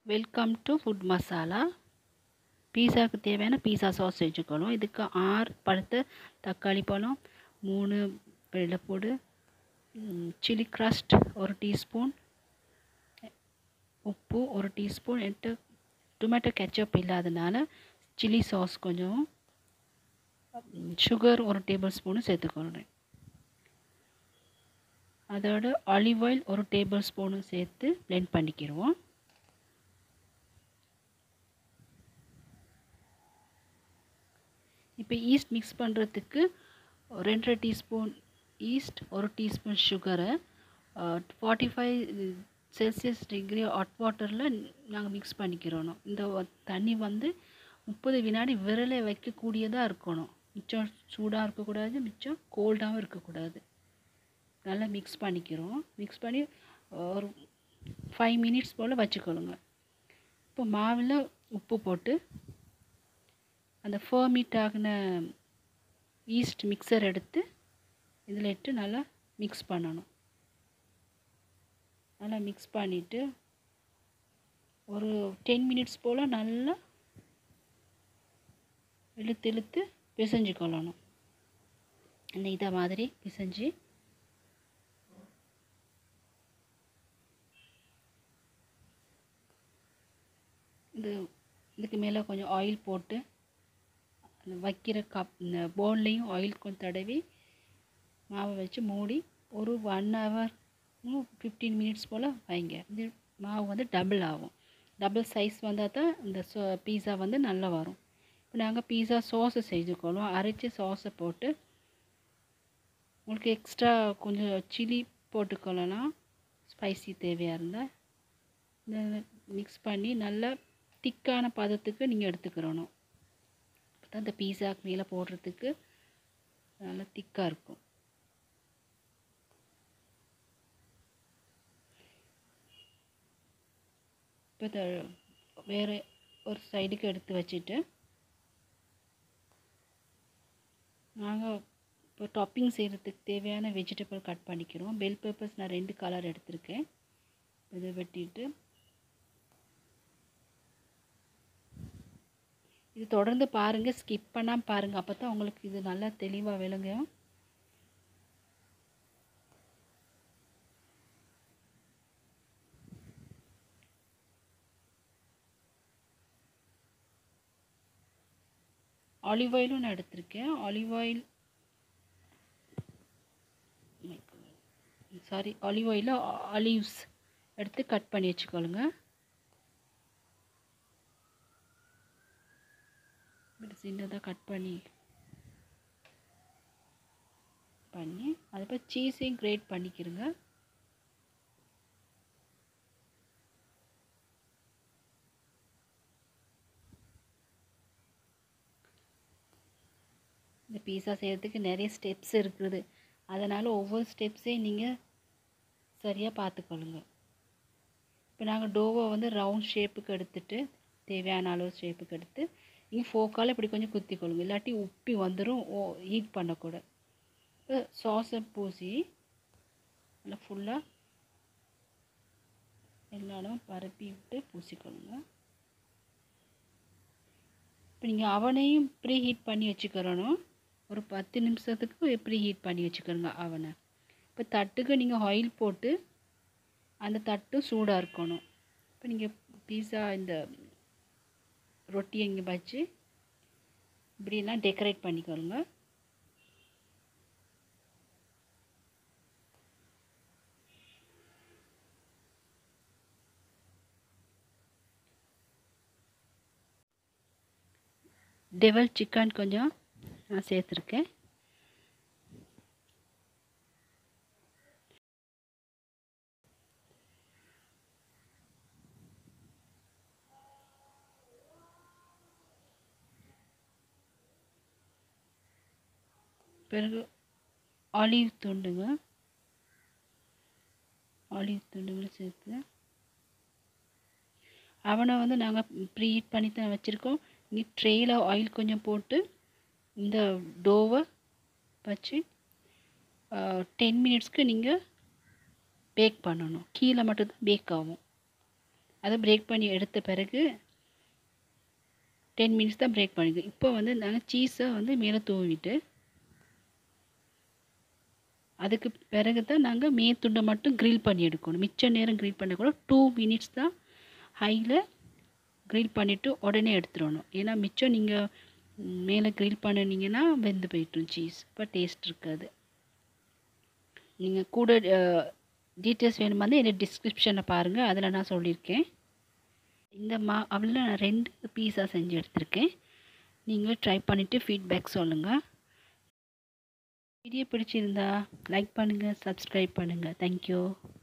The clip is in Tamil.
Welcome to food masala. பீஸாவுக்கு தேவையான பீஸா சாஸ் செஞ்சுக்கணும். இதுக்கு 6 பழுத்த தக்காளி பழம், 3 வெள்ளைப்பூடு, சில்லி க்ரஸ்ட் 1 டீஸ்பூன், உப்பு 1 டீஸ்பூன், டொமேட்டோ கெச்சப் இல்லாதனால சில்லி சாஸ் கொஞ்சம், சுகர் 1 டேபிள் ஸ்பூனு சேர்த்துக்கணும். அதோட ஆலிவ் ஆயில் 1 டேபிள் ஸ்பூனு சேர்த்து பிளெண்ட் பண்ணிக்கிடுவோம். இப்போ ஈஸ்ட் மிக்ஸ் பண்ணுறதுக்கு 2 டீஸ்பூன் ஈஸ்ட், 1 டீஸ்பூன் சுகரை 45 செல்சியஸ் டிகிரி ஹாட் வாட்டரில் நாங்கள் மிக்ஸ் பண்ணிக்கிறோம். இந்த தண்ணி 30 வினாடி விரலை வைக்கக்கூடியதாக இருக்கணும். மிச்சம் சூடாக இருக்கக்கூடாது, மிச்சம் கோல்டாகவும் இருக்கக்கூடாது. நல்லா மிக்ஸ் பண்ணிக்கிறோம். மிக்ஸ் பண்ணி ஒரு 5 மினிட்ஸ் போல் வச்சுக்கொள்ளுங்க. இப்போ மாவில் உப்பு போட்டு அந்த ஃபர்மிட் ஆகின ஈஸ்ட் மிக்சர் எடுத்து இதில் இட்டு நல்லா மிக்ஸ் பண்ணணும். நல்லா மிக்ஸ் பண்ணிவிட்டு ஒரு 10 மினிட்ஸ் போல் நல்லா இழுத்து பிசைஞ்சு கொள்ளணும். இதை மாதிரி பிசைஞ்சு இதுக்கு மேலே கொஞ்சம் ஆயில் போட்டு வைக்கிற இந்த பவுல்லையும் ஆயில் கொஞ்சம் தடவி மாவை வச்சு மூடி ஒரு 1 ஹவர் 15 மினிட்ஸ் போல் வைங்க. இது மாவு டபுள் ஆகும். டபுள் சைஸ் வந்தால் தான் இந்த பீஸா நல்லா வரும். இப்போ நாங்கள் பீஸா சாஸை செஞ்சுக்கணும். அரைச்சி சாஸை போட்டு உங்களுக்கு எக்ஸ்ட்ரா கொஞ்சம் சில்லி போட்டுக்கொள்ளலாம், ஸ்பைசி தேவையாக இருந்தால். இந்த மிக்ஸ் பண்ணி நல்லா திக்கான பதத்துக்கு நீங்கள் எடுத்துக்கிறணும். அப்போ தான் இந்த பீஸாக்கு மேலே போடுறதுக்கு நல்லா திக்காக இருக்கும். இப்போ இதை வேறு ஒரு சைடுக்கு எடுத்து வச்சுட்டு நாங்கள் இப்போ டாப்பிங் செய்கிறதுக்கு தேவையான வெஜிடபிள் கட் பண்ணிக்கிறோம். பெல் பெப்பர்ஸ் நான் 2 கலர் எடுத்திருக்கேன். இதை வெட்டிட்டு இது தொடர்ந்து பாருங்கள், ஸ்கிப் பண்ணாமல் பாருங்கள். அப்போ தான் உங்களுக்கு இது நல்லா தெளிவாக விளங்கும். ஆலிவ் ஆயிலும் நான் எடுத்திருக்கேன். ஆலிவ் ஆயிலில் ஆலிவ்ஸ் எடுத்து கட் பண்ணி வச்சுக்கொள்ளுங்க. சின்னதாக கட் பண்ணி அதுக்கப்புறம் சீஸையும் கிரேட் பண்ணிக்கிறங்க. இந்த பீஸா செய்கிறதுக்கு நிறைய ஸ்டெப்ஸ் இருக்குது. அதனால் ஒவ்வொரு ஸ்டெப்ஸையும் நீங்கள் சரியாக பார்த்துக்கொள்ளுங்க. இப்போ நாங்கள் டோவை ரவுண்ட் ஷேப்புக்கு எடுத்துட்டு தேவையான அளவு ஷேப்புக்கு எடுத்து நீங்கள் ஃபோக்கால் இப்படி கொஞ்சம் குத்திக்கொள்ளுங்க, இல்லாட்டி உப்பி வந்துடும். ஹீட் பண்ணக்கூட. இப்போ சாஸை பூசி நல்லா ஃபுல்லாக எல்லா இடமும் பரப்பி விட்டு பூசிக்கொள்ளுங்க. இப்போ நீங்கள் அவனையும் ப்ரீ ஹீட் பண்ணி வச்சுக்கிறணும். ஒரு 10 நிமிஷத்துக்கு ப்ரீ ஹீட் பண்ணி வச்சுக்கிறோங்க அவனை. இப்போ தட்டுக்கு நீங்கள் ஆயில் போட்டு அந்த தட்டும் சூடாக இருக்கணும். இப்போ நீங்கள் பீஸா இந்த ரொட்டியை இங்கே வச்சு இப்படிலாம் டெக்கரேட் பண்ணிக்கொள்ளுங்க. டெவல் சிக்கன் கொஞ்சம் நான் சேர்த்துருக்கேன். பிறகு ஆலிவ் துண்டுங்களை சேர்த்து அவனை நாங்கள் ப்ரீ ஹீட் பண்ணி தான் வச்சுருக்கோம். இங்கே ட்ரேயில் ஆயில் கொஞ்சம் போட்டு இந்த டோவை வச்சு 10 மினிட்ஸ்க்கு நீங்கள் பேக் பண்ணணும். கீழே மட்டும்தான் பேக் ஆகும். அதை பிரேக் பண்ணி எடுத்த பிறகு 10 மினிட்ஸ் தான் பிரேக் பண்ணிக்கோ. இப்போ வந்து நாங்கள் சீஸை வந்து மேலே தூவிட்டு அதுக்கு பிறகு தான் நாங்கள் மேத்துண்டை மட்டும் க்ரில் பண்ணி எடுக்கணும். மிச்ச நேரம் க்ரில் பண்ணக்கூட 2 மினிட்ஸ் தான் ஹையில் க்ரில் பண்ணிவிட்டு உடனே எடுத்துடணும். ஏன்னா மிச்சம் நீங்கள் மேலே க்ரில் பண்ணினீங்கன்னா வெந்து போய்ட்டும் சீஸ், இப்போ டேஸ்ட் இருக்காது. நீங்கள் கூட டீட்டெயில்ஸ் வேணுமா என்னோட டிஸ்கிரிப்ஷனில் பாருங்கள், அதில் நான் சொல்லியிருக்கேன். இந்த அவளில் நான் 2 பீஸா செஞ்சு எடுத்திருக்கேன். நீங்கள் ட்ரை பண்ணிவிட்டு ஃபீட்பேக் சொல்லுங்கள். வீடியோ பிடிச்சிருந்தா லைக் பண்ணுங்கள், சப்ஸ்கிரைப் பண்ணுங்கள். தேங்க்யூ.